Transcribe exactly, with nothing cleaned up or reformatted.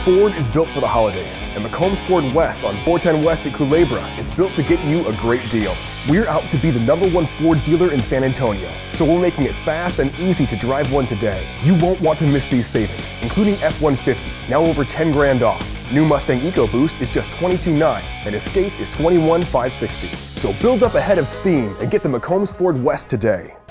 Ford is built for the holidays, and McCombs Ford West on four ten West at Culebra is built to get you a great deal. We're out to be the number one Ford dealer in San Antonio, so we're making it fast and easy to drive one today. You won't want to miss these savings, including F one fifty, now over ten grand off. New Mustang EcoBoost is just twenty-two nine, and Escape is twenty-one five sixty. So build up a head of steam and get to McCombs Ford West today.